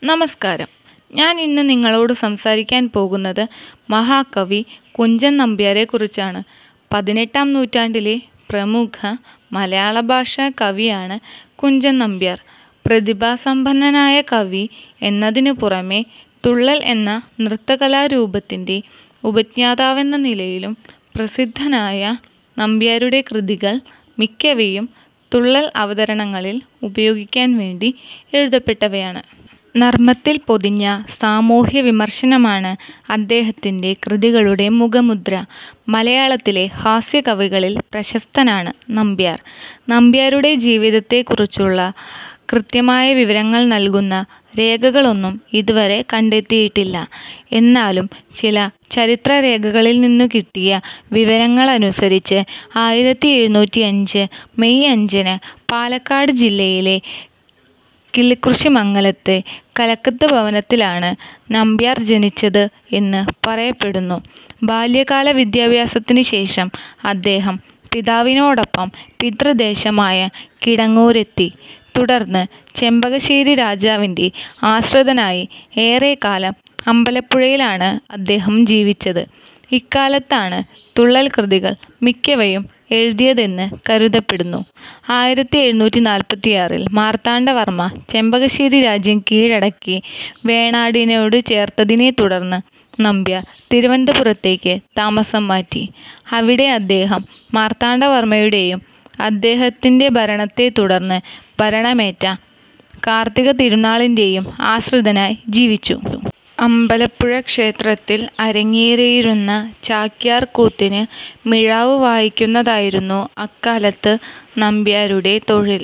നമസ്കാരം. ഞാൻ ഇന്ന് നിങ്ങളോട് സംസാരിക്കാൻ പോകുന്നത് മഹാകവി കുഞ്ചൻ നമ്പ്യാരെക്കുറിച്ചാണ്. 18-ാം നൂറ്റാണ്ടിലെ പ്രമുഖ മലയാള ഭാഷാ കവിയാണ് കുഞ്ചൻ നമ്പ്യാർ. പ്രതിഭാസമ്പന്നനായ കവി എന്നതിനു പുറമെ തുള്ളൽ എന്ന നൃത്തകലാരൂപത്തിൻ്റെ ഉപജ്ഞാതാവെന്ന നിലയിലും പ്രസിദ്ധനായ നമ്പ്യാരുടെ കൃതികൾ മിക്കവയും തുള്ളൽ അവതരണങ്ങളിൽ ഉപയോഗിക്കാൻ വേണ്ടി എഴുതപ്പെട്ടവയാണ്. നർമ്മത്തിൽ പൊതിഞ്ഞ സാമൂഹ്യ വിമർശനമാണ് അദ്ദേഹത്തിൻ്റെ കൃതികളുടെ മുഖമുദ്ര. മലയാളത്തിലെ ഹാസ്യകവികളിൽ പ്രശസ്തനാണ് നമ്പ്യാർ. നമ്പ്യാരുടെ ജീവിതത്തെക്കുറിച്ചുള്ള കൃത്യമായ വിവരങ്ങൾ നൽകുന്ന രേഖകളൊന്നും ഇതുവരെ കണ്ടെത്തിയിട്ടില്ല. എന്നാലും ചില ചരിത്രരേഖകളിൽ നിന്നു കിട്ടിയ വിവരങ്ങളനുസരിച്ച് 1705 മെയ് 5-ന് പാലക്കാട് ജില്ലയിലെ കിള്ളിക്കുറിശ്ശിമംഗലത്തെ കലക്കത്ത് ഭവനത്തിലാണ് നമ്പ്യാർ ജനിച്ചത് എന്ന് പറയപ്പെടുന്നു. ബാല്യകാല വിദ്യാഭ്യാസത്തിന് ശേഷം അദ്ദേഹം പിതാവിനോടൊപ്പം പിതൃദേശമായ കിടങ്ങൂരെത്തി. തുടർന്ന് ചെമ്പകശ്ശേരി രാജാവിൻ്റെ ആശ്രിതനായി ഏറെക്കാലം അമ്പലപ്പുഴയിലാണ് അദ്ദേഹം ജീവിച്ചത്. ഇക്കാലത്താണ് തുള്ളൽ കൃതികൾ മിക്കവയും എഴുതിയതെന്ന് കരുതപ്പെടുന്നു. 1746-ൽ മാർത്താണ്ഡവർമ്മ ചെമ്പകശ്ശേരി രാജ്യം കീഴടക്കി വേണാടിനോട് ചേർത്തതിനെ തുടർന്ന് നമ്പ്യാർ തിരുവനന്തപുരത്തേക്ക് താമസം മാറ്റി. അവിടെ അദ്ദേഹം മാർത്താണ്ഡവർമ്മയുടെയും അദ്ദേഹത്തിൻ്റെ ഭരണത്തെ തുടർന്ന് ഭരണമേറ്റ കാർത്തിക തിരുനാളിൻ്റെയും ആശ്രിതനായി ജീവിച്ചു. അമ്പലപ്പുഴ ക്ഷേത്രത്തിൽ അരങ്ങേറിയിരുന്ന ചാക്യാർ കൂത്തിന് മിഴാവ് വായിക്കുന്നതായിരുന്നു അക്കാലത്ത് നമ്പ്യാരുടെ തൊഴിൽ.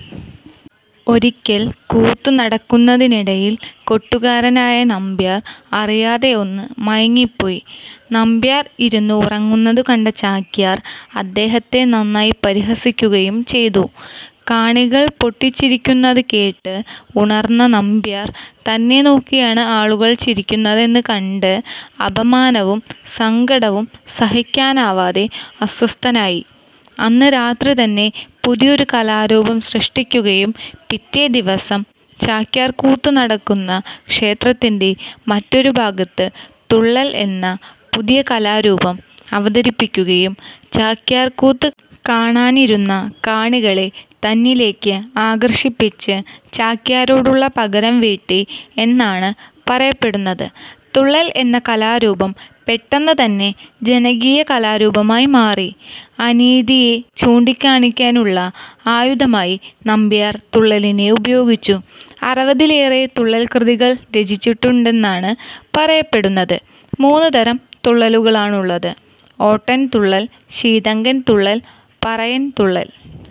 ഒരിക്കൽ കൂത്ത് നടക്കുന്നതിനിടയിൽ കൊട്ടുകാരനായ നമ്പ്യാർ അറിയാതെ ഒന്ന് മയങ്ങിപ്പോയി. നമ്പ്യാർ ഇരുന്ന് ഉറങ്ങുന്നത് കണ്ട ചാക്യാർ അദ്ദേഹത്തെ നന്നായി പരിഹസിക്കുകയും ചെയ്തു. കാണികൾ പൊട്ടിച്ചിരിക്കുന്നത് കേട്ട് ഉണർന്ന നമ്പ്യാർ തന്നെ നോക്കിയാണ് ആളുകൾ ചിരിക്കുന്നതെന്ന് കണ്ട് അപമാനവും സങ്കടവും സഹിക്കാനാവാതെ അസ്വസ്ഥനായി. അന്ന് രാത്രി തന്നെ പുതിയൊരു കലാരൂപം സൃഷ്ടിക്കുകയും പിറ്റേ ദിവസം ചാക്യാർ കൂത്ത് നടക്കുന്ന ക്ഷേത്രത്തിൻ്റെ മറ്റൊരു ഭാഗത്ത് തുള്ളൽ എന്ന പുതിയ കലാരൂപം അവതരിപ്പിക്കുകയും ചാക്യാർ കൂത്ത് കാണാനിരുന്ന കാണികളെ തന്നിലേക്ക് ആകർഷിപ്പിച്ച് ചാക്യാരോടുള്ള പകരം വീട്ടി എന്നാണ് പറയപ്പെടുന്നത്. തുള്ളൽ എന്ന കലാരൂപം പെട്ടെന്ന് തന്നെ ജനകീയ കലാരൂപമായി മാറി. അനീതിയെ ചൂണ്ടിക്കാണിക്കാനുള്ള ആയുധമായി നമ്പ്യാർ തുള്ളലിനെ ഉപയോഗിച്ചു. 60-ലേറെ തുള്ളൽ കൃതികൾ രചിച്ചിട്ടുണ്ടെന്നാണ് പറയപ്പെടുന്നത്. 3 തരം തുള്ളലുകളാണുള്ളത്: ഓട്ടൻ തുള്ളൽ, ശീതങ്കൻ തുള്ളൽ, പറയൻ തുള്ളൽ.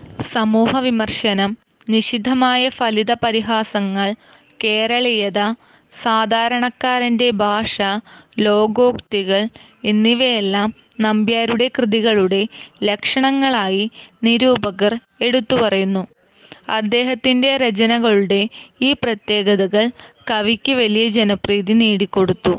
സമൂഹ വിമർശനം, നിശിതമായ ഫലിത പരിഹാസങ്ങൾ, കേരളീയത, സാധാരണക്കാരൻ്റെ ഭാഷ, ലോകോക്തികൾ എന്നിവയെല്ലാം നമ്പ്യാരുടെ കൃതികളുടെ ലക്ഷണങ്ങളായി നിരൂപകർ എടുത്തുപറയുന്നു. അദ്ദേഹത്തിൻ്റെ രചനകളുടെ ഈ പ്രത്യേകതകൾ കവിക്ക് വലിയ ജനപ്രീതി നേടിക്കൊടുത്തു.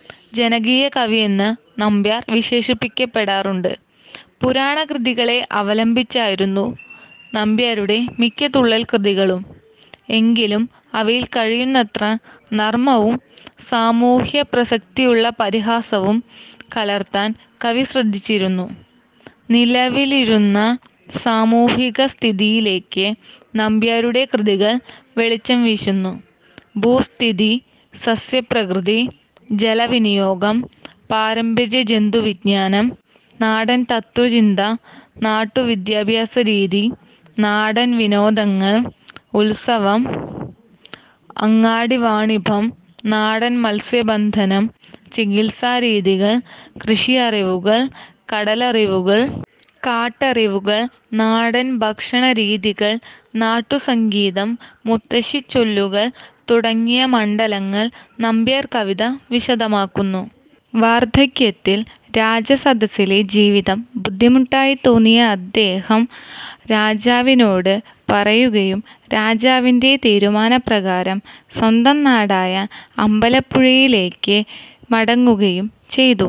ജനകീയ കവിയെന്ന് നമ്പ്യാർ വിശേഷിപ്പിക്കപ്പെടാറുണ്ട്. പുരാണകൃതികളെ അവലംബിച്ചായിരുന്നു നമ്പ്യാരുടെ മിക്ക തുള്ളൽ കൃതികളും. എങ്കിലും അവയിൽ കഴിയുന്നത്ര നർമ്മവും സാമൂഹ്യ പ്രസക്തിയുള്ള പരിഹാസവും കലർത്താൻ കവി ശ്രദ്ധിച്ചിരുന്നു. നിലവിലിരുന്ന സാമൂഹിക സ്ഥിതിയിലേക്ക് നമ്പ്യാരുടെ കൃതികൾ വെളിച്ചം വീശുന്നു. ഭൂസ്ഥിതി, സസ്യപ്രകൃതി, ജലവിനിയോഗം, പാരമ്പര്യ ജന്തുവിജ്ഞാനം, നാടൻ തത്ത്വചിന്ത, നാട്ടുവിദ്യാഭ്യാസ രീതി, നാടൻ വിനോദങ്ങൾ, ഉത്സവം, അങ്ങാടി വാണിഭം, നാടൻ മത്സ്യബന്ധനം, ചികിത്സാരീതികൾ, കൃഷി അറിവുകൾ, കടലറിവുകൾ, കാട്ടറിവുകൾ, നാടൻ ഭക്ഷണരീതികൾ, നാട്ടുസംഗീതം, മുത്തശ്ശിച്ചൊല്ലുകൾ തുടങ്ങിയ മണ്ഡലങ്ങൾ നമ്പ്യാർ കവിത വിശദമാക്കുന്നു. വാർദ്ധക്യത്തിൽ രാജസദസ്സിലെ ജീവിതം ബുദ്ധിമുട്ടായി തോന്നിയ അദ്ദേഹം രാജാവിനോട് പറയുകയും രാജാവിൻ്റെ തീരുമാനപ്രകാരം സ്വന്തം നാടായ അമ്പലപ്പുഴയിലേക്ക് മടങ്ങുകയും ചെയ്തു.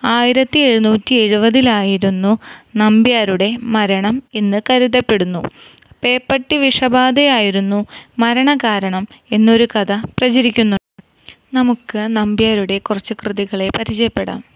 1770-ലായിരുന്നു നമ്പ്യാരുടെ മരണം എന്ന് കരുതപ്പെടുന്നു. പേപ്പട്ടി വിഷബാധയായിരുന്നു മരണകാരണം എന്നൊരു കഥ പ്രചരിക്കുന്നു. നമുക്ക് നമ്പ്യാരുടെ കുറച്ച് കൃതികളെ പരിചയപ്പെടാം.